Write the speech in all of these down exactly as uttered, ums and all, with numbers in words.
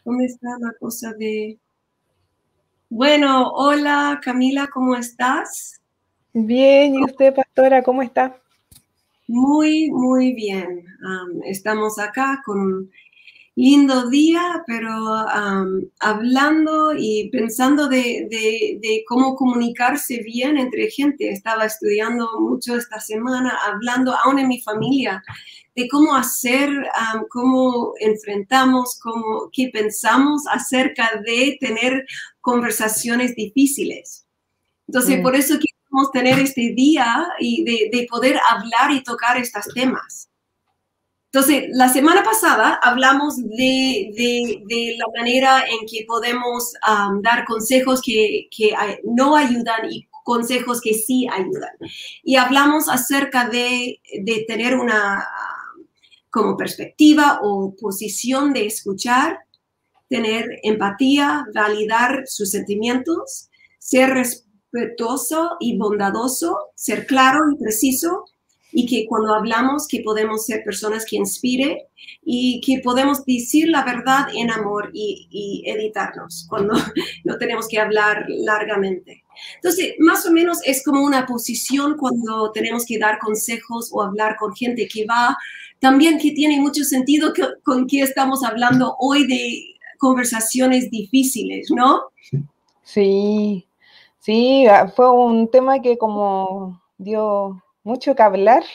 ¿Dónde está la cosa de...? Bueno, hola Camila, ¿cómo estás? Bien, ¿y usted, pastora, cómo está? Muy, muy bien. Um, estamos acá con un lindo día, pero um, hablando y pensando de, de, de cómo comunicarse bien entre gente. Estaba estudiando mucho esta semana, hablando aún en mi familia, de cómo hacer, um, cómo enfrentamos, cómo, qué pensamos acerca de tener conversaciones difíciles. Entonces, Mm, por eso queremos tener este día y de, de poder hablar y tocar estos temas. Entonces, la semana pasada hablamos de, de, de la manera en que podemos um, dar consejos que, que no ayudan y consejos que sí ayudan. Y hablamos acerca de, de tener una como perspectiva o posición de escuchar, tener empatía, validar sus sentimientos, ser respetuoso y bondadoso, ser claro y preciso, y que cuando hablamos que podemos ser personas que inspire y que podemos decir la verdad en amor y, y editarnos cuando no tenemos que hablar largamente. Entonces, más o menos es como una posición cuando tenemos que dar consejos o hablar con gente que va, también que tiene mucho sentido que, con qué estamos hablando hoy de conversaciones difíciles, ¿no? sí, sí, ah, fue un tema que como dio mucho que hablar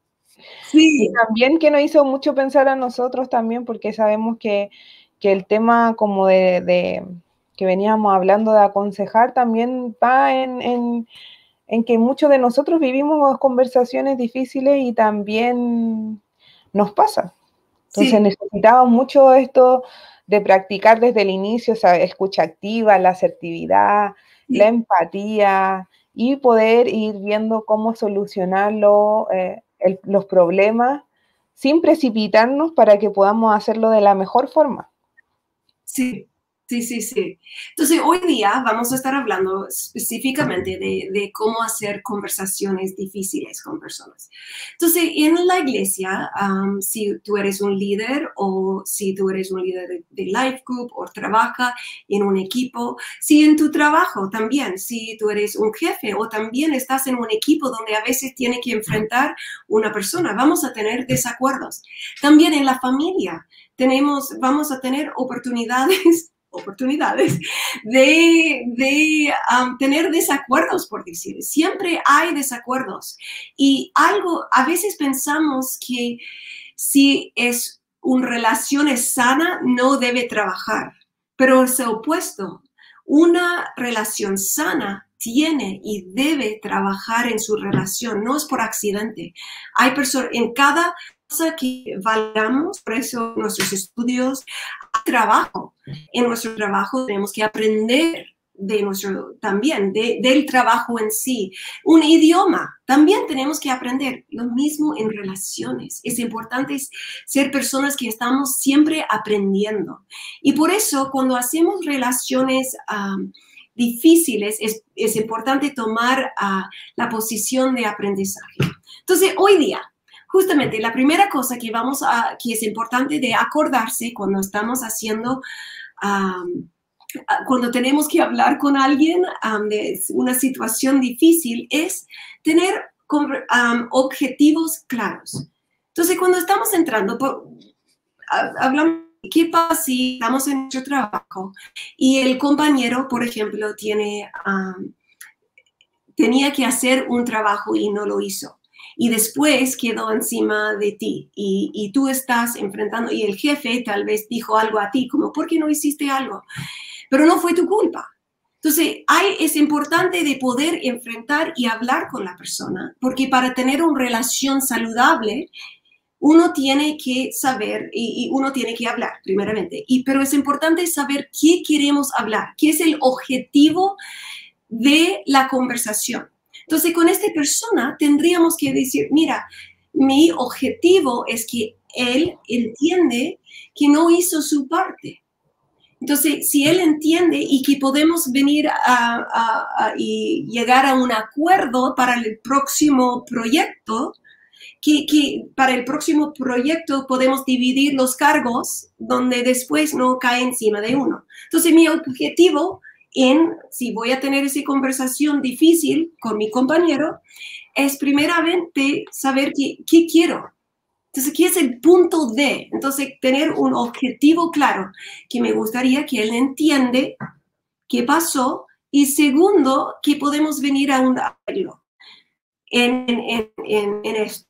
y Sí, también que nos hizo mucho pensar a nosotros también porque sabemos que, que el tema como de, de que veníamos hablando de aconsejar también va en, en, en que muchos de nosotros vivimos conversaciones difíciles y también nos pasa. Entonces sí, necesitamos mucho esto de practicar desde el inicio, o sea, escucha activa, la asertividad, la sí. empatía y poder ir viendo cómo solucionarlo, eh, el, los problemas sin precipitarnos para que podamos hacerlo de la mejor forma. Sí, sí, sí, sí. Entonces, hoy día vamos a estar hablando específicamente de, de cómo hacer conversaciones difíciles con personas. Entonces, en la iglesia, um, si tú eres un líder o si tú eres un líder de, de life group o trabaja en un equipo, si en tu trabajo también, si tú eres un jefe o también estás en un equipo donde a veces tiene que enfrentar una persona, vamos a tener desacuerdos. También en la familia tenemos, vamos a tener oportunidades, oportunidades de, de um, tener desacuerdos, por decir. Siempre hay desacuerdos. Y algo, a veces pensamos que si es una relación es sana, no debe trabajar. Pero es el opuesto. Una relación sana tiene y debe trabajar en su relación, no es por accidente. Hay personas, en cada cosa que valoramos, por eso nuestros estudios, hay trabajo. En nuestro trabajo tenemos que aprender de nuestro, también, de, del trabajo en sí. Un idioma, también tenemos que aprender. Lo mismo en relaciones. Es importante ser personas que estamos siempre aprendiendo. Y por eso, cuando hacemos relaciones um, difíciles, es, es importante tomar uh, la posición de aprendizaje. Entonces, hoy día, justamente la primera cosa que vamos a, que es importante de acordarse cuando estamos haciendo, um, cuando tenemos que hablar con alguien um, de una situación difícil, es tener um, objetivos claros. Entonces, cuando estamos entrando, por, hablamos, ¿qué pasa si estamos en nuestro trabajo y el compañero, por ejemplo, tiene, um, tenía que hacer un trabajo y no lo hizo? Y después quedó encima de ti y, y tú estás enfrentando y el jefe tal vez dijo algo a ti como, ¿por qué no hiciste algo? Pero no fue tu culpa. Entonces, hay, es importante de poder enfrentar y hablar con la persona, porque para tener una relación saludable, uno tiene que saber y, y uno tiene que hablar, primeramente. Y, pero es importante saber qué queremos hablar, qué es el objetivo de la conversación. Entonces, con esta persona tendríamos que decir, mira, mi objetivo es que él entiende que no hizo su parte. Entonces, si él entiende y que podemos venir a, a, a y llegar a un acuerdo para el próximo proyecto, que, que para el próximo proyecto podemos dividir los cargos donde después no cae encima de uno. Entonces, mi objetivo en, si voy a tener esa conversación difícil con mi compañero, es primeramente saber qué, qué quiero. Entonces, ¿qué es el punto de? Entonces, tener un objetivo claro, que me gustaría que él entiende qué pasó, y segundo, que podemos venir a un arreglo en, en, en, en esto.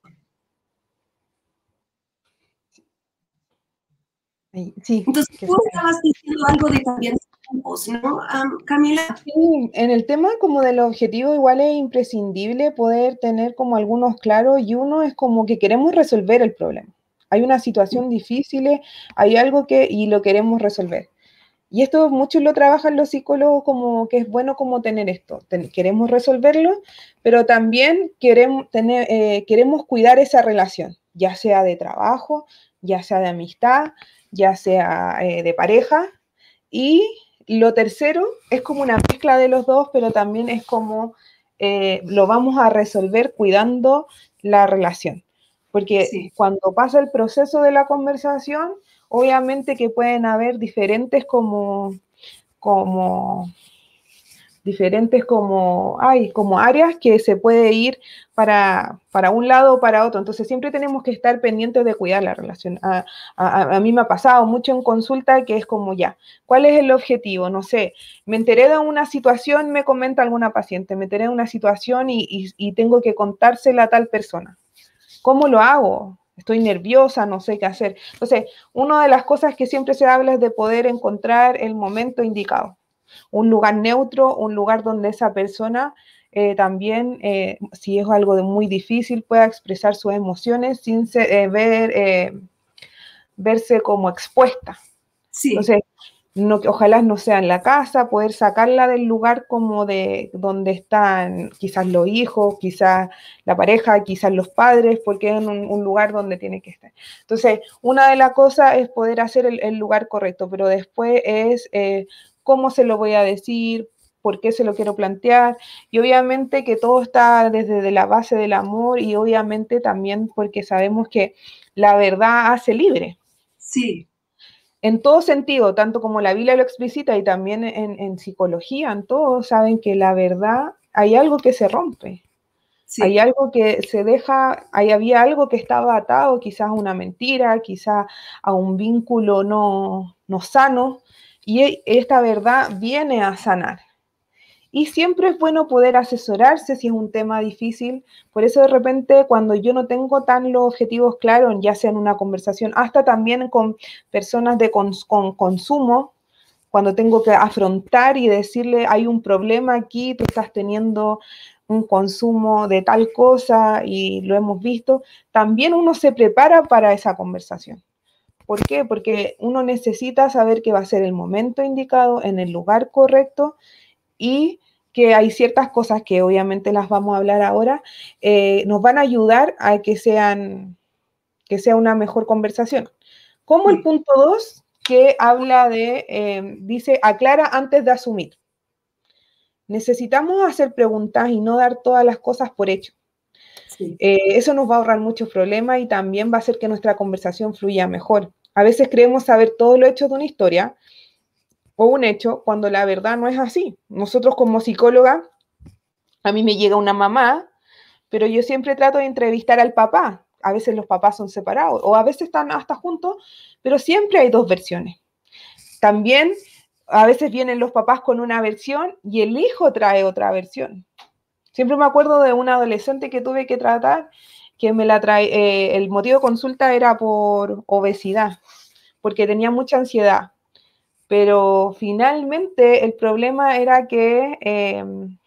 Sí, entonces, tú estabas diciendo algo de también tiempos, ¿no, um, Camila? Sí, en el tema como del objetivo igual es imprescindible poder tener como algunos claros, y uno es como que queremos resolver el problema. Hay una situación difícil, hay algo que, y lo queremos resolver. Y esto muchos lo trabajan los psicólogos como que es bueno como tener esto. Ten, queremos resolverlo, pero también queremos, tener, eh, queremos cuidar esa relación, ya sea de trabajo, ya sea de amistad, ya sea eh, de pareja. Y lo tercero es como una mezcla de los dos, pero también es como eh, lo vamos a resolver cuidando la relación. Porque sí, cuando pasa el proceso de la conversación, obviamente que pueden haber diferentes como, como, diferentes como, ay, como áreas que se puede ir para, para un lado o para otro. Entonces siempre tenemos que estar pendientes de cuidar la relación. A, a, a mí me ha pasado mucho en consulta que es como ya, ¿cuál es el objetivo? No sé, me enteré de una situación, me comenta alguna paciente, me enteré de una situación y, y, y tengo que contársela a tal persona. ¿Cómo lo hago? Estoy nerviosa, no sé qué hacer. Entonces, una de las cosas que siempre se habla es de poder encontrar el momento indicado. Un lugar neutro, un lugar donde esa persona eh, también, eh, si es algo de muy difícil, pueda expresar sus emociones sin ser, eh, ver, eh, verse como expuesta. Sí. Entonces, no, ojalá no sea en la casa, poder sacarla del lugar como de donde están quizás los hijos, quizás la pareja, quizás los padres, porque es un, un lugar donde tiene que estar. Entonces, una de las cosas es poder hacer el, el lugar correcto, pero después es eh, cómo se lo voy a decir, por qué se lo quiero plantear, y obviamente que todo está desde la base del amor, y obviamente también porque sabemos que la verdad hace libre. Sí. En todo sentido, tanto como la Biblia lo explicita y también en, en psicología, en todo, saben que la verdad, hay algo que se rompe. Sí. Hay algo que se deja, ahí había algo que estaba atado, quizás a una mentira, quizás a un vínculo no, no sano, y esta verdad viene a sanar. Y siempre es bueno poder asesorarse si es un tema difícil. Por eso de repente cuando yo no tengo tan los objetivos claros, ya sea en una conversación, hasta también con personas de cons con consumo, cuando tengo que afrontar y decirle hay un problema aquí, tú estás teniendo un consumo de tal cosa y lo hemos visto, también uno se prepara para esa conversación. ¿Por qué? Porque uno necesita saber que va a ser el momento indicado, en el lugar correcto, y que hay ciertas cosas que obviamente las vamos a hablar ahora, eh, nos van a ayudar a que, sean, que sea una mejor conversación. Como el punto dos, que habla de, eh, dice, aclara antes de asumir. Necesitamos hacer preguntas y no dar todas las cosas por hecho. Sí. Eh, eso nos va a ahorrar muchos problemas y también va a hacer que nuestra conversación fluya mejor. A veces creemos saber todo lo hecho de una historia, o un hecho, cuando la verdad no es así. Nosotros como psicóloga, a mí me llega una mamá, pero yo siempre trato de entrevistar al papá. A veces los papás son separados, o a veces están hasta juntos, pero siempre hay dos versiones. También a veces vienen los papás con una versión y el hijo trae otra versión. Siempre me acuerdo de una adolescente que tuve que tratar, que me la trae, eh, el motivo de consulta era por obesidad, porque tenía mucha ansiedad. Pero finalmente el problema era que, eh,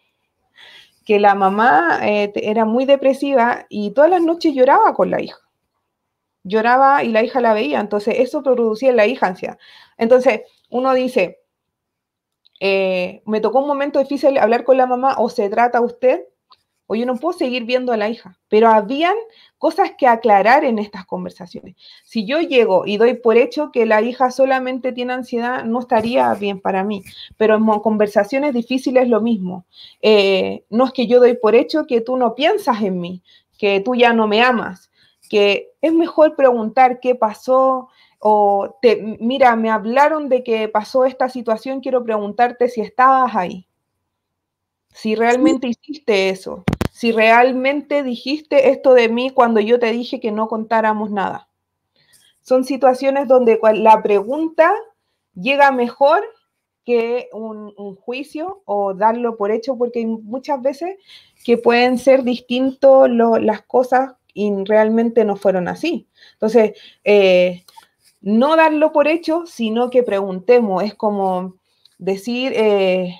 que la mamá eh, era muy depresiva y todas las noches lloraba con la hija. Lloraba y la hija la veía, entonces eso producía en la hija ansiedad. Entonces uno dice, eh, me tocó un momento difícil hablar con la mamá, o se trata usted, o yo no puedo seguir viendo a la hija, pero habían cosas que aclarar en estas conversaciones. Si yo llego y doy por hecho que la hija solamente tiene ansiedad, no estaría bien para mí, pero en conversaciones difíciles lo mismo. Eh, no es que yo doy por hecho que tú no piensas en mí, que tú ya no me amas, que es mejor preguntar qué pasó, o te, mira, me hablaron de que pasó esta situación, quiero preguntarte si estabas ahí, si realmente hiciste eso, si realmente dijiste esto de mí cuando yo te dije que no contáramos nada. Son situaciones donde la pregunta llega mejor que un, un juicio o darlo por hecho, porque hay muchas veces que pueden ser distintos lo, las cosas y realmente no fueron así. Entonces, eh, no darlo por hecho, sino que preguntemos. Es como decir, eh,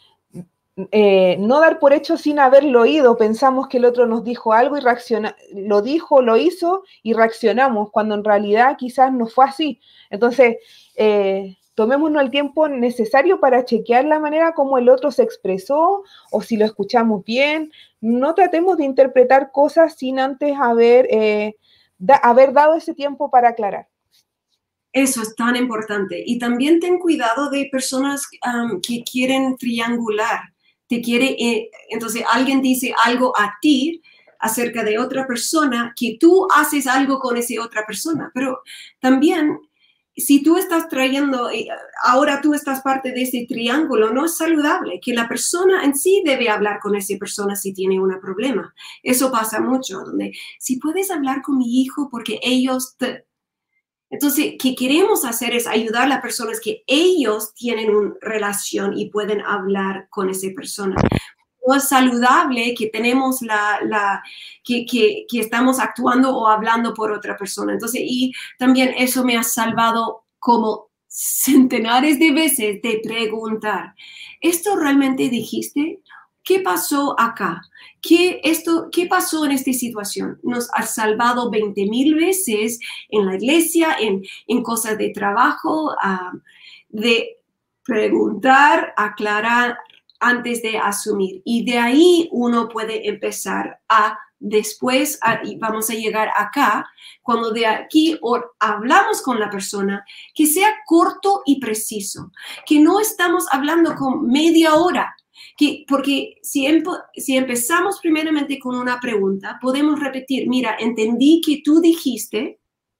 eh, no dar por hecho sin haberlo oído. Pensamos que el otro nos dijo algo y reacciona, lo dijo, lo hizo y reaccionamos, cuando en realidad quizás no fue así. Entonces, eh, tomémonos el tiempo necesario para chequear la manera como el otro se expresó o si lo escuchamos bien. No tratemos de interpretar cosas sin antes haber, eh, da, haber dado ese tiempo para aclarar. Eso es tan importante. Y también ten cuidado de personas um, que quieren triangular. Te quiere, eh, entonces alguien dice algo a ti acerca de otra persona, que tú haces algo con esa otra persona. Pero también, si tú estás trayendo, eh, ahora tú estás parte de ese triángulo, no es saludable, que la persona en sí debe hablar con esa persona si tiene un problema. Eso pasa mucho, donde si puedes hablar con mi hijo porque ellos te... Entonces, ¿qué queremos hacer es ayudar a las personas que ellos tienen una relación y pueden hablar con esa persona. No es saludable que tenemos la, la que, que, que estamos actuando o hablando por otra persona. Entonces, y también eso me ha salvado como centenares de veces de preguntar, ¿esto realmente dijiste? ¿Qué pasó acá? ¿Qué, esto, ¿Qué pasó en esta situación? Nos ha salvado veinte mil veces en la iglesia, en, en cosas de trabajo, uh, de preguntar, aclarar antes de asumir. Y de ahí uno puede empezar a después, a, y vamos a llegar acá, cuando de aquí or, hablamos con la persona, que sea corto y preciso, que no estamos hablando con media hora. Que, porque si, empe, si empezamos primeramente con una pregunta, podemos repetir, mira, entendí que tú dijiste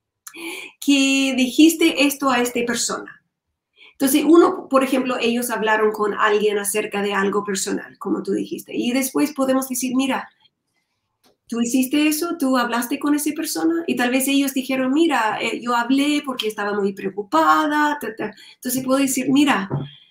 que dijiste esto a esta persona. Entonces, uno, por ejemplo, ellos hablaron con alguien acerca de algo personal, como tú dijiste, y después podemos decir, mira, tú hiciste eso, tú hablaste con esa persona, y tal vez ellos dijeron, mira, eh, yo hablé porque estaba muy preocupada, ta, ta. Entonces puedo decir, mira,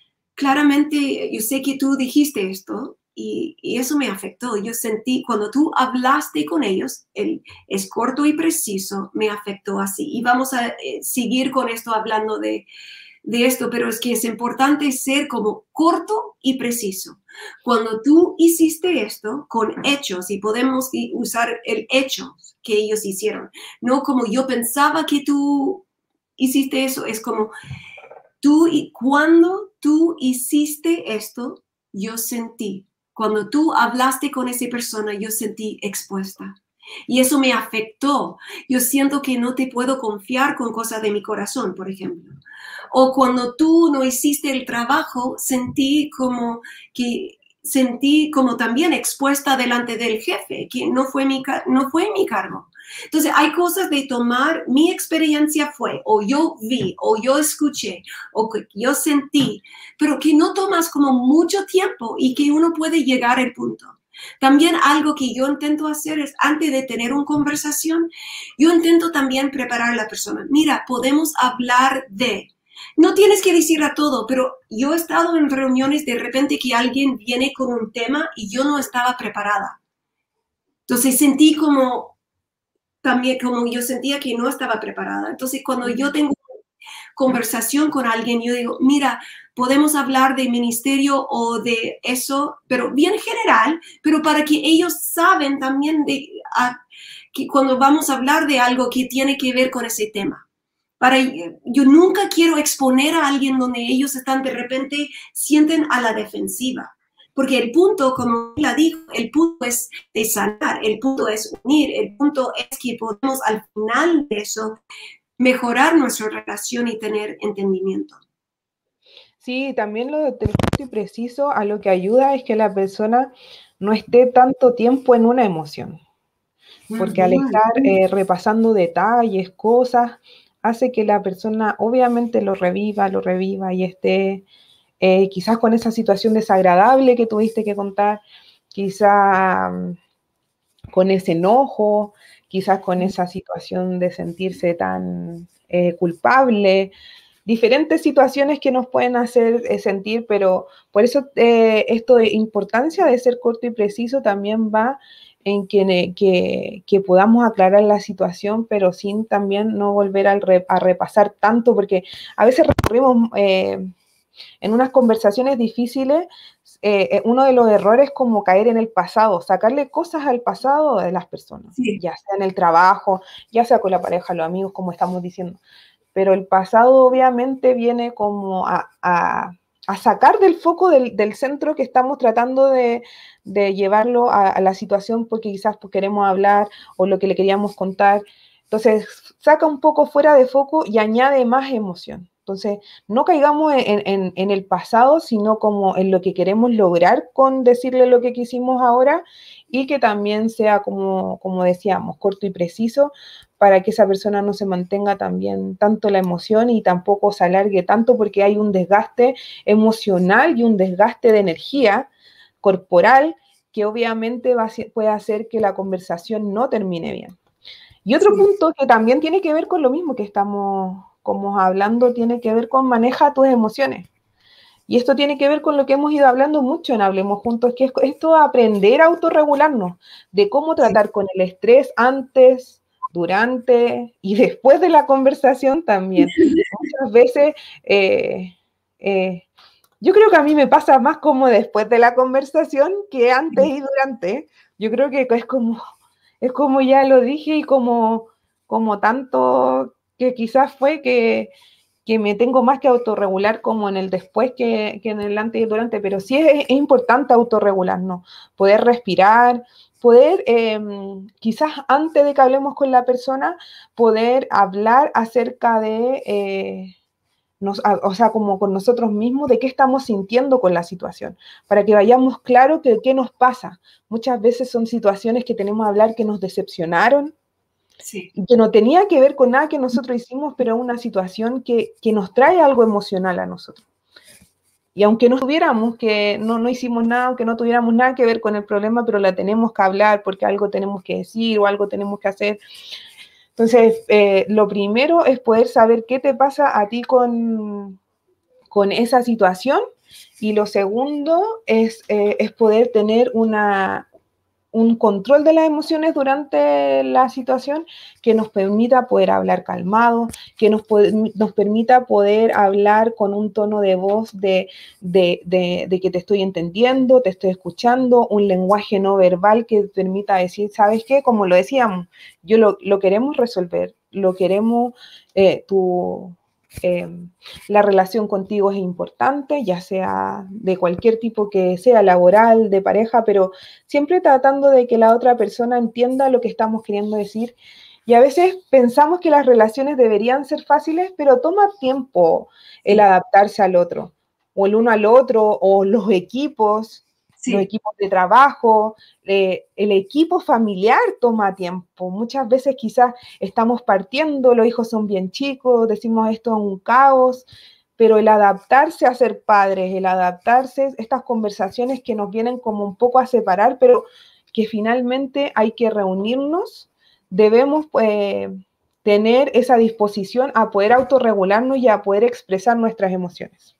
claramente yo sé que tú dijiste esto y, y eso me afectó. Yo sentí, cuando tú hablaste con ellos, el, es corto y preciso, me afectó así. Y vamos a eh, seguir con esto hablando de, de esto, pero es que es importante ser como corto y preciso. Cuando tú hiciste esto con hechos, y podemos usar el hecho que ellos hicieron, no como yo pensaba que tú hiciste eso, es como... Tú, y cuando tú hiciste esto, yo sentí. Cuando tú hablaste con esa persona, yo sentí expuesta. Y eso me afectó. Yo siento que no te puedo confiar con cosas de mi corazón, por ejemplo. O cuando tú no hiciste el trabajo, sentí como que sentí como también expuesta delante del jefe, que no fue mi, no fue mi cargo. Entonces, hay cosas de tomar, mi experiencia fue, o yo vi, o yo escuché, o que yo sentí, pero que no tomas como mucho tiempo y que uno puede llegar al punto. También algo que yo intento hacer es, antes de tener una conversación, yo intento también preparar a la persona. Mira, podemos hablar de... No tienes que decir a todo, pero yo he estado en reuniones de repente que alguien viene con un tema y yo no estaba preparada. Entonces, sentí como... también como yo sentía que no estaba preparada. Entonces, cuando yo tengo conversación con alguien, yo digo, mira, podemos hablar de ministerio o de eso, pero bien general, pero para que ellos saben también de, a, que cuando vamos a hablar de algo que tiene que ver con ese tema. Para, yo nunca quiero exponer a alguien donde ellos están de repente sienten a la defensiva. Porque el punto, como la dijo, el punto es de sanar, el punto es unir, el punto es que podemos al final de eso mejorar nuestra relación y tener entendimiento. Sí, también lo del corto y preciso a lo que ayuda es que la persona no esté tanto tiempo en una emoción. porque al estar eh, repasando detalles, cosas, hace que la persona obviamente lo reviva, lo reviva y esté eh, quizás con esa situación desagradable que tuviste que contar, quizás um, con ese enojo, quizás con esa situación de sentirse tan eh, culpable, diferentes situaciones que nos pueden hacer eh, sentir, pero por eso eh, esto de importancia de ser corto y preciso también va en que, que, que podamos aclarar la situación, pero sin también no volver al re, a repasar tanto, porque a veces recurrimos eh, en unas conversaciones difíciles, eh, uno de los errores es como caer en el pasado, sacarle cosas al pasado de las personas, Sí. ya sea en el trabajo, ya sea con la pareja, los amigos, como estamos diciendo. Pero el pasado obviamente viene como a, a, a sacar del foco del, del, centro que estamos tratando de, de llevarlo a, a la situación porque quizás pues queremos hablar o lo que le queríamos contar. Entonces, saca un poco fuera de foco y añade más emoción. Entonces, no caigamos en, en, en el pasado, sino como en lo que queremos lograr con decirle lo que quisimos ahora y que también sea, como, como decíamos, corto y preciso, para que esa persona no se mantenga también tanto la emoción y tampoco se alargue tanto porque hay un desgaste emocional y un desgaste de energía corporal que obviamente va a, puede hacer que la conversación no termine bien. Y otro sí. punto que también tiene que ver con lo mismo que estamos como hablando, tiene que ver con maneja tus emociones. Y esto tiene que ver con lo que hemos ido hablando mucho en Hablemos Juntos, que es esto de aprender a autorregularnos, de cómo tratar sí. con el estrés antes, durante y después de la conversación también. Muchas veces, eh, eh, yo creo que a mí me pasa más como después de la conversación que antes y durante. Yo creo que es como, es como ya lo dije y como, como tanto que quizás fue que, que me tengo más que autorregular como en el después que, que en el antes y durante, pero sí es, es importante autorregularnos, poder respirar, poder, eh, quizás antes de que hablemos con la persona, poder hablar acerca de, eh, nos, o sea, como con nosotros mismos, de qué estamos sintiendo con la situación, para que vayamos claro que qué nos pasa. Muchas veces son situaciones que tenemos que hablar que nos decepcionaron, sí. que no tenía que ver con nada que nosotros hicimos, pero es una situación que, que nos trae algo emocional a nosotros. Y aunque no tuviéramos, que no, no hicimos nada, aunque no tuviéramos nada que ver con el problema, pero la tenemos que hablar porque algo tenemos que decir o algo tenemos que hacer. Entonces, eh, lo primero es poder saber qué te pasa a ti con, con esa situación. Y lo segundo es, eh, es poder tener una, un control de las emociones durante la situación que nos permita poder hablar calmado, que nos, nos permita poder hablar con un tono de voz de, de, de, de que te estoy entendiendo, te estoy escuchando, un lenguaje no verbal que permita decir, ¿sabes qué? Como lo decíamos, yo lo, lo queremos resolver, lo queremos, eh, tu... Eh, la relación contigo es importante, ya sea de cualquier tipo que sea, laboral, de pareja, pero siempre tratando de que la otra persona entienda lo que estamos queriendo decir. Y a veces pensamos que las relaciones deberían ser fáciles, pero toma tiempo el adaptarse al otro, o el uno al otro, o los equipos, sí. los equipos de trabajo, eh, el equipo familiar toma tiempo. Muchas veces quizás estamos partiendo, los hijos son bien chicos, decimos esto es un caos, pero el adaptarse a ser padres, el adaptarse, estas conversaciones que nos vienen como un poco a separar, pero que finalmente hay que reunirnos, debemos eh, tener esa disposición a poder autorregularnos y a poder expresar nuestras emociones.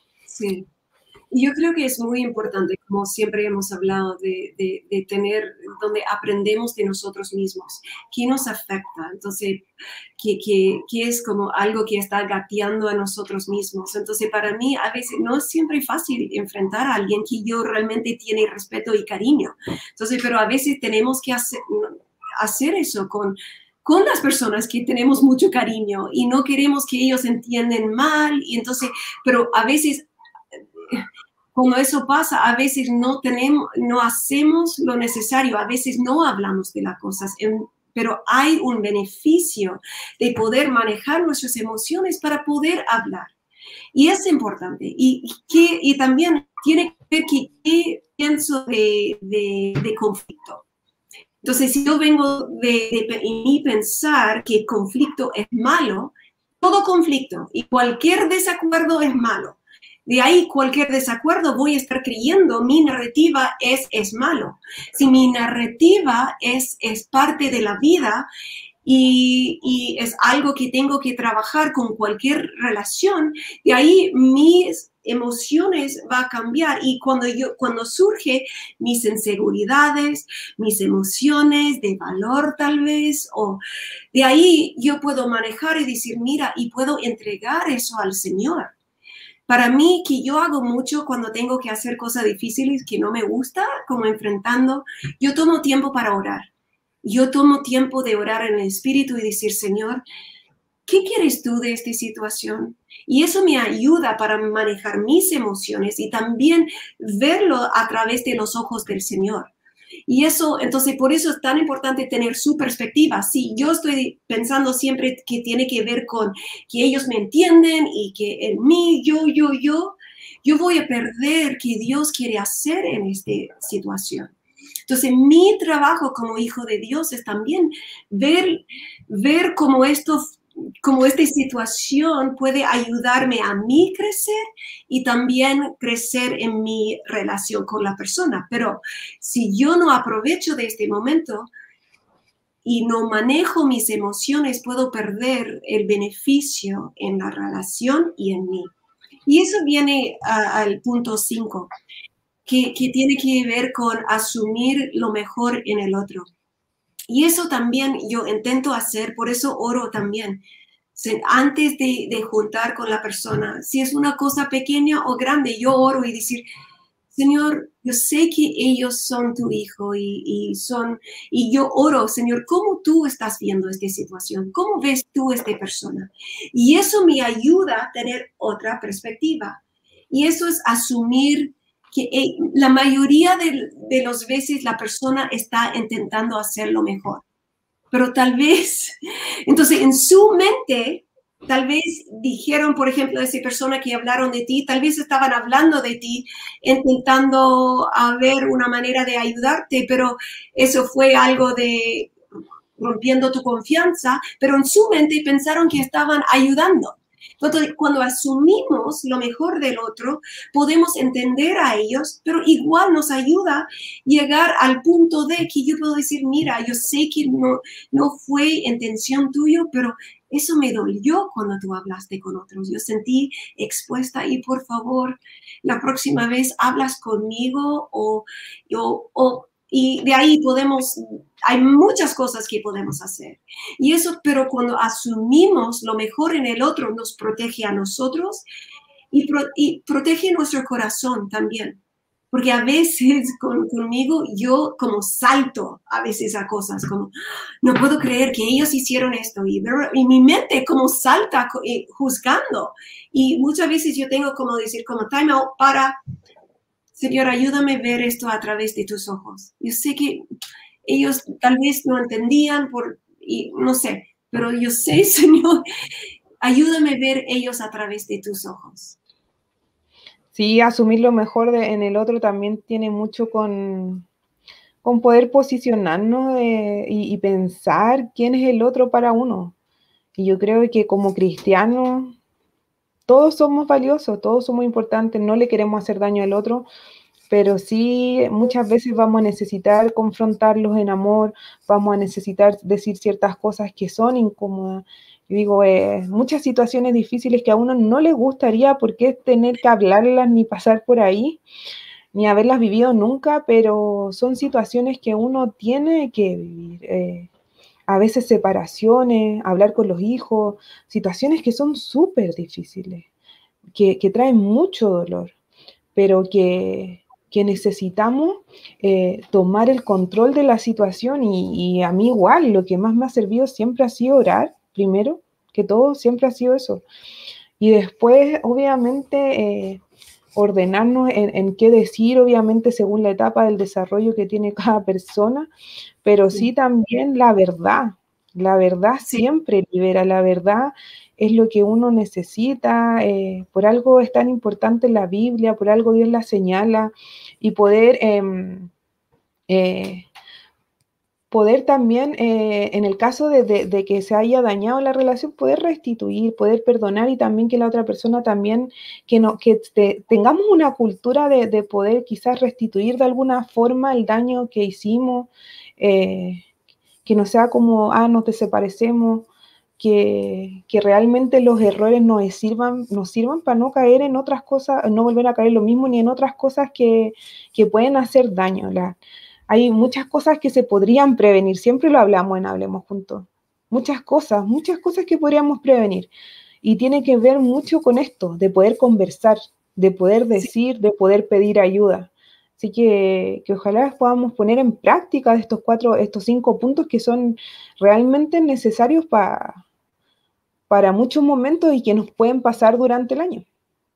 Sí. Y yo creo que es muy importante, como siempre hemos hablado, de, de, de tener, donde aprendemos de nosotros mismos, qué nos afecta, entonces, que, que, que es como algo que está gateando a nosotros mismos. Entonces, para mí, a veces no es siempre fácil enfrentar a alguien que yo realmente tiene respeto y cariño. Entonces, pero a veces tenemos que hacer, hacer eso con... con las personas que tenemos mucho cariño y no queremos que ellos entiendan mal, y entonces, pero a veces... Como eso pasa, a veces no tenemos, no hacemos lo necesario, a veces no hablamos de las cosas, pero hay un beneficio de poder manejar nuestras emociones para poder hablar. Y es importante. Y, que, y también tiene que ver qué pienso de, de, de conflicto. Entonces, si yo vengo de, de, de mí pensar que el conflicto es malo, todo conflicto y cualquier desacuerdo es malo. De ahí, cualquier desacuerdo, voy a estar creyendo mi narrativa es, es malo. Si mi narrativa es, es parte de la vida y, y es algo que tengo que trabajar con cualquier relación, de ahí mis emociones va a cambiar. Y cuando, yo, cuando surge mis inseguridades, mis emociones de valor tal vez, o de ahí yo puedo manejar y decir, mira, y puedo entregar eso al Señor. Para mí, que yo hago mucho cuando tengo que hacer cosas difíciles que no me gusta, como enfrentando, yo tomo tiempo para orar. Yo tomo tiempo de orar en el Espíritu y decir, Señor, ¿qué quieres tú de esta situación? Y eso me ayuda para manejar mis emociones y también verlo a través de los ojos del Señor. Y eso, entonces, por eso es tan importante tener su perspectiva. Sí, yo estoy pensando siempre que tiene que ver con que ellos me entienden y que en mí, yo, yo, yo, yo voy a perder que Dios quiere hacer en esta situación. Entonces, mi trabajo como hijo de Dios es también ver, ver cómo esto como esta situación puede ayudarme a mí crecer y también crecer en mi relación con la persona. Pero si yo no aprovecho de este momento y no manejo mis emociones, puedo perder el beneficio en la relación y en mí. Y eso viene a, al punto cinco, que, que tiene que ver con asumir lo mejor en el otro. Y eso también yo intento hacer, por eso oro también. Antes de, de juntar con la persona, si es una cosa pequeña o grande, yo oro y decir, Señor, yo sé que ellos son tu hijo y, y son, y yo oro, Señor, ¿cómo tú estás viendo esta situación? ¿Cómo ves tú a esta persona? Y eso me ayuda a tener otra perspectiva. Y eso es asumir que eh, la mayoría de, de las veces la persona está intentando hacer lo mejor. Pero tal vez, entonces en su mente, tal vez dijeron, por ejemplo, a esa persona que hablaron de ti, tal vez estaban hablando de ti, intentando a ver una manera de ayudarte, pero eso fue algo de rompiendo tu confianza, pero en su mente pensaron que estaban ayudando. Entonces, cuando asumimos lo mejor del otro, podemos entender a ellos, pero igual nos ayuda a llegar al punto de que yo puedo decir, mira, yo sé que no, no fue intención tuya, pero eso me dolió cuando tú hablaste con otros. Yo sentí expuesta y por favor, la próxima vez hablas conmigo o, o, o y de ahí podemos, hay muchas cosas que podemos hacer. Y eso, pero cuando asumimos lo mejor en el otro, nos protege a nosotros y, pro, y protege nuestro corazón también. Porque a veces con, conmigo yo como salto a veces a cosas, como no puedo creer que ellos hicieron esto. Y, y mi mente como salta eh, juzgando. Y muchas veces yo tengo como decir, como time out para... Señor, ayúdame a ver esto a través de tus ojos. Yo sé que ellos tal vez no entendían, por, y no sé, pero yo sé, Señor, ayúdame a ver ellos a través de tus ojos. Sí, asumir lo mejor de, en el otro también tiene mucho con, con poder posicionarnos de, y, y pensar quién es el otro para uno. Y yo creo que como cristianos, todos somos valiosos, todos somos importantes, no le queremos hacer daño al otro, pero sí muchas veces vamos a necesitar confrontarlos en amor, vamos a necesitar decir ciertas cosas que son incómodas. Yo digo, eh, muchas situaciones difíciles que a uno no le gustaría porque tener que hablarlas ni pasar por ahí, ni haberlas vivido nunca, pero son situaciones que uno tiene que vivir. Eh, a veces separaciones, hablar con los hijos, situaciones que son súper difíciles, que, que traen mucho dolor, pero que, que necesitamos eh, tomar el control de la situación y, y a mí igual, lo que más me ha servido siempre ha sido orar, primero que todo, siempre ha sido eso. Y después, obviamente, eh, ordenarnos en, en qué decir, obviamente, según la etapa del desarrollo que tiene cada persona, pero sí también la verdad. La verdad Sí. siempre libera, la verdad es lo que uno necesita, eh, por algo es tan importante la Biblia, por algo Dios la señala, y poder, eh, eh, poder también, eh, en el caso de, de, de que se haya dañado la relación, poder restituir, poder perdonar y también que la otra persona también, que, no, que te, tengamos una cultura de, de poder quizás restituir de alguna forma el daño que hicimos, eh, que no sea como, ah, nos desaparecemos, que, que realmente los errores nos sirvan, nos sirvan para no caer en otras cosas, no volver a caer en lo mismo ni en otras cosas que, que pueden hacer daño. La, hay muchas cosas que se podrían prevenir, siempre lo hablamos en Hablemos Juntos, muchas cosas, muchas cosas que podríamos prevenir. Y tiene que ver mucho con esto, de poder conversar, de poder decir, sí. de poder pedir ayuda. Así que, que ojalá podamos poner en práctica estos cuatro, estos cinco puntos que son realmente necesarios para, para muchos momentos y que nos pueden pasar durante el año.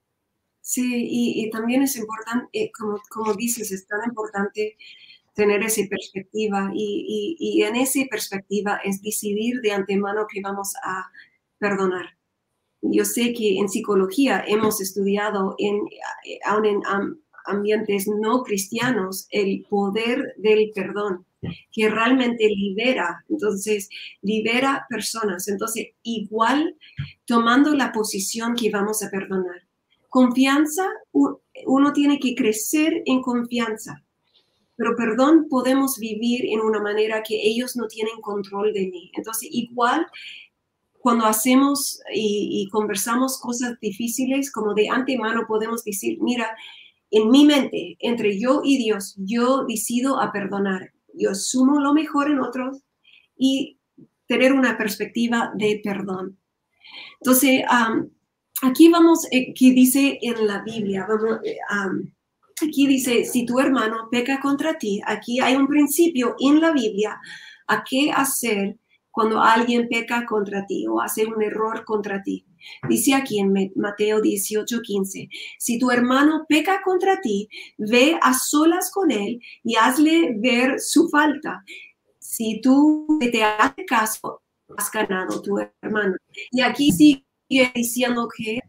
Sí, y, y también es importante, eh, como, como dices, es tan importante tener esa perspectiva y, y, y en esa perspectiva es decidir de antemano que vamos a perdonar. Yo sé que en psicología hemos estudiado, en, aún en um, ambientes no cristianos, el poder del perdón, que realmente libera, entonces libera personas. Entonces, igual tomando la posición que vamos a perdonar. Confianza, uno tiene que crecer en confianza. Pero perdón, podemos vivir en una manera que ellos no tienen control de mí. Entonces, igual, cuando hacemos y, y conversamos cosas difíciles, como de antemano podemos decir, mira, en mi mente, entre yo y Dios, yo decido a perdonar. Yo asumo lo mejor en otros y tener una perspectiva de perdón. Entonces, um, aquí vamos, eh, que dice en la Biblia, vamos, eh, um, aquí dice, si tu hermano peca contra ti, aquí hay un principio en la Biblia a qué hacer cuando alguien peca contra ti o hace un error contra ti. Dice aquí en Mateo dieciocho, quince, si tu hermano peca contra ti, ve a solas con él y hazle ver su falta. Si tú te haces caso, has ganado tu hermano. Y aquí sigue diciendo que...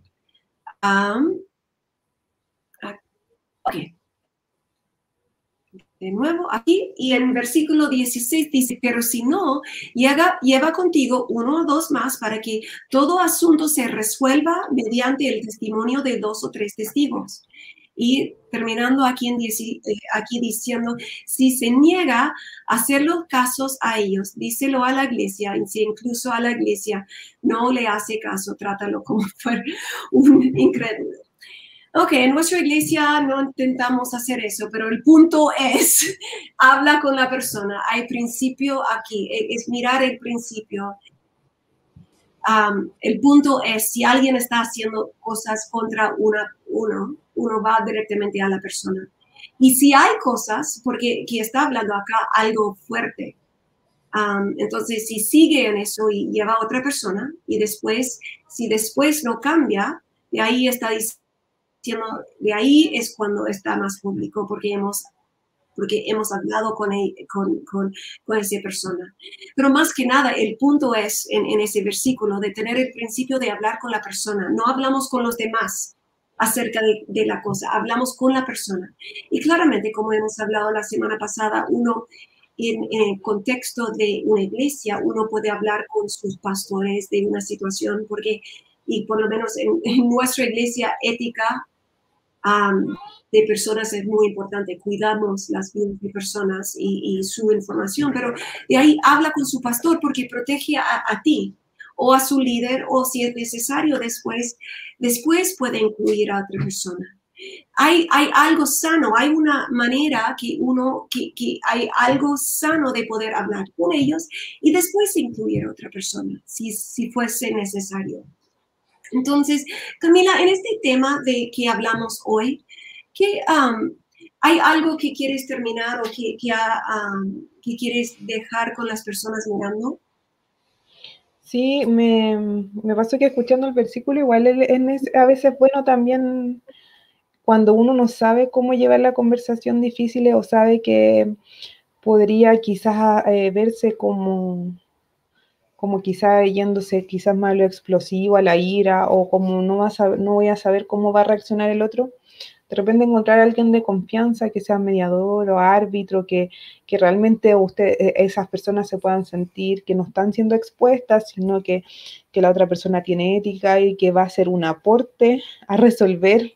Um, ok. De nuevo aquí, y en versículo dieciséis dice, pero si no, lleva, lleva contigo uno o dos más para que todo asunto se resuelva mediante el testimonio de dos o tres testigos. Y terminando aquí, en dieci, aquí diciendo, si se niega a hacer los casos a ellos, díselo a la iglesia, y si incluso a la iglesia no le hace caso, trátalo como fuera un incrédulo. Ok, en nuestra iglesia no intentamos hacer eso, pero el punto es, habla con la persona. Hay principio aquí, es mirar el principio. Um, el punto es, si alguien está haciendo cosas contra una, uno, uno va directamente a la persona. Y si hay cosas, porque que está hablando acá algo fuerte, um, entonces si sigue en eso y lleva a otra persona, y después, si después no cambia, de ahí está diciendo, de ahí es cuando está más público, porque hemos, porque hemos hablado con, él, con, con, con esa persona. Pero más que nada, el punto es, en, en ese versículo, de tener el principio de hablar con la persona. No hablamos con los demás acerca de, de la cosa, hablamos con la persona. Y claramente, como hemos hablado la semana pasada, uno, en, en el contexto de una iglesia, uno puede hablar con sus pastores de una situación, porque, y por lo menos en, en nuestra iglesia ética, Um, de personas es muy importante, cuidamos las vidas de personas y, y su información, pero de ahí habla con su pastor porque protege a, a ti o a su líder, o si es necesario después, después puede incluir a otra persona. Hay, hay algo sano, hay una manera que uno, que, que hay algo sano de poder hablar con ellos y después incluir a otra persona, si, si fuese necesario. Entonces, Camila, en este tema de que hablamos hoy, ¿qué, um, ¿hay algo que quieres terminar o que, que, um, que quieres dejar con las personas mirando? Sí, me, me pasó que escuchando el versículo, igual es, es a veces bueno también cuando uno no sabe cómo llevar la conversación difícil o sabe que podría quizás eh, verse como... como quizá yéndose quizás más a lo explosivo, a la ira, o como no, va a saber, no voy a saber cómo va a reaccionar el otro. De repente encontrar a alguien de confianza que sea mediador o árbitro, que, que realmente usted, esas personas se puedan sentir que no están siendo expuestas, sino que, que la otra persona tiene ética y que va a ser un aporte a resolver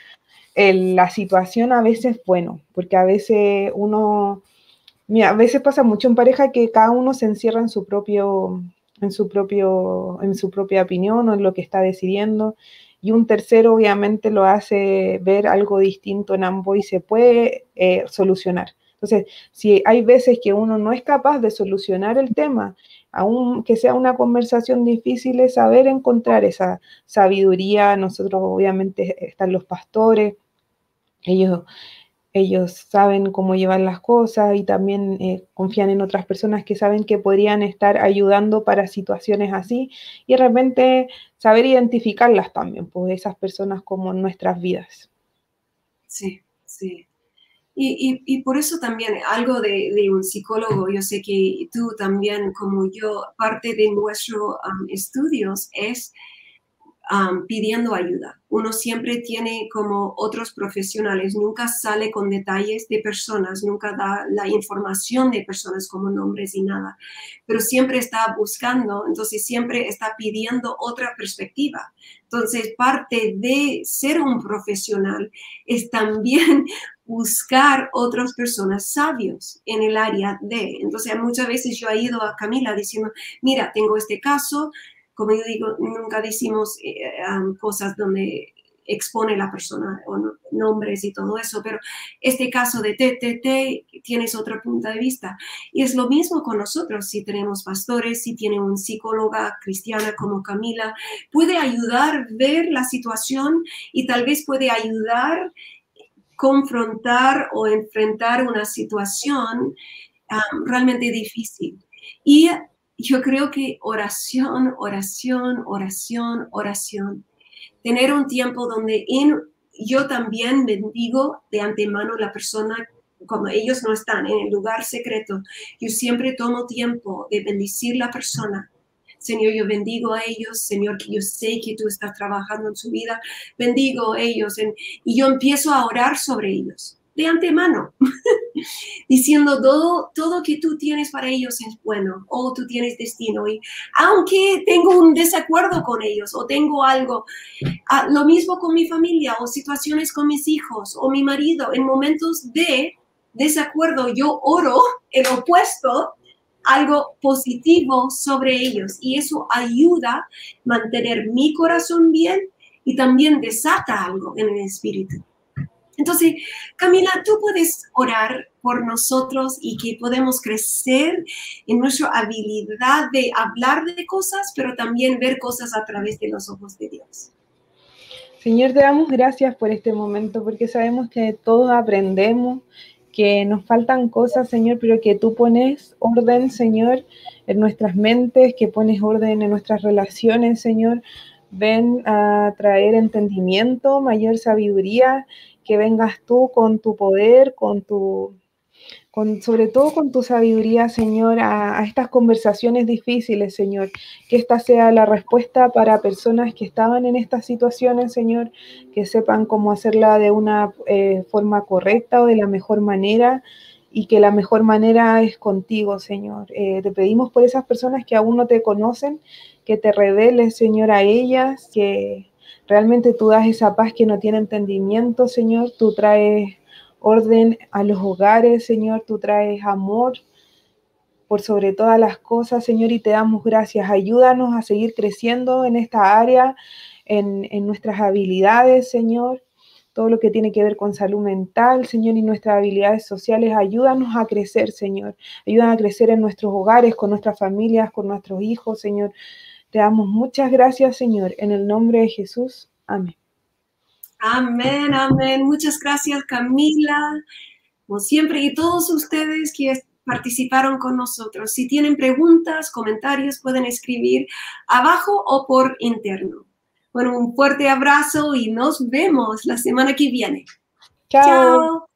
el, la situación. A veces, bueno, porque a veces uno, mira, a veces pasa mucho en pareja que cada uno se encierra en su propio, en su propio, en su propia opinión o en lo que está decidiendo, y un tercero obviamente lo hace ver algo distinto en ambos y se puede eh, solucionar. Entonces, si hay veces que uno no es capaz de solucionar el tema, aunque sea una conversación difícil, es saber encontrar esa sabiduría. Nosotros obviamente están los pastores, ellos ellos saben cómo llevar las cosas y también eh, confían en otras personas que saben que podrían estar ayudando para situaciones así, y de repente saber identificarlas también, pues esas personas como en nuestras vidas. Sí, sí. Y, y, y por eso también algo de, de un psicólogo, yo sé que tú también como yo, parte de nuestros um, estudios es Um, pidiendo ayuda. Uno siempre tiene como otros profesionales, nunca sale con detalles de personas, nunca da la información de personas como nombres y nada, pero siempre está buscando, entonces siempre está pidiendo otra perspectiva. Entonces, parte de ser un profesional es también buscar otras personas sabios en el área de. Entonces, muchas veces yo he ido a Camila diciendo, mira, tengo este caso. Como yo digo, nunca decimos eh, um, cosas donde expone la persona o no, nombres y todo eso, pero este caso de T T T tienes otro punto de vista. Y es lo mismo con nosotros, si tenemos pastores, si tiene una psicóloga cristiana como Camila, puede ayudar a ver la situación y tal vez puede ayudar a confrontar o enfrentar una situación um, realmente difícil. Y yo creo que oración, oración, oración, oración. Tener un tiempo donde en, yo también bendigo de antemano a la persona cuando ellos no están en el lugar secreto. Yo siempre tomo tiempo de bendecir a la persona. Señor, yo bendigo a ellos. Señor, que yo sé que tú estás trabajando en su vida. Bendigo a ellos. En, y yo empiezo a orar sobre ellos de antemano. Diciendo todo, todo que tú tienes para ellos es bueno, o tú tienes destino, y aunque tengo un desacuerdo con ellos, o tengo algo, ah, lo mismo con mi familia, o situaciones con mis hijos, o mi marido, en momentos de desacuerdo, yo oro el opuesto, algo positivo sobre ellos, y eso ayuda a mantener mi corazón bien, y también desata algo en el espíritu. Entonces, Camila, tú puedes orar por nosotros y que podemos crecer en nuestra habilidad de hablar de cosas, pero también ver cosas a través de los ojos de Dios. Señor, te damos gracias por este momento, porque sabemos que todos aprendemos, que nos faltan cosas, Señor, pero que tú pones orden, Señor, en nuestras mentes, que pones orden en nuestras relaciones, Señor. Ven a traer entendimiento, mayor sabiduría, que vengas tú con tu poder, con tu, con, sobre todo con tu sabiduría, Señor, a, a estas conversaciones difíciles, Señor. Que esta sea la respuesta para personas que estaban en estas situaciones, Señor, que sepan cómo hacerla de una eh, forma correcta o de la mejor manera, y que la mejor manera es contigo, Señor. Eh, te pedimos por esas personas que aún no te conocen, que te reveles, Señor, a ellas, que realmente tú das esa paz que no tiene entendimiento, Señor. Tú traes orden a los hogares, Señor. Tú traes amor por sobre todas las cosas, Señor, y te damos gracias. Ayúdanos a seguir creciendo en esta área, en, en nuestras habilidades, Señor. Todo lo que tiene que ver con salud mental, Señor, y nuestras habilidades sociales, ayúdanos a crecer, Señor. Ayúdanos a crecer en nuestros hogares, con nuestras familias, con nuestros hijos, Señor. Te damos muchas gracias, Señor, en el nombre de Jesús. Amén. Amén, amén. Muchas gracias, Camila, como siempre, y todos ustedes que participaron con nosotros. Si tienen preguntas, comentarios, pueden escribir abajo o por interno. Bueno, un fuerte abrazo y nos vemos la semana que viene. Chao. Chao.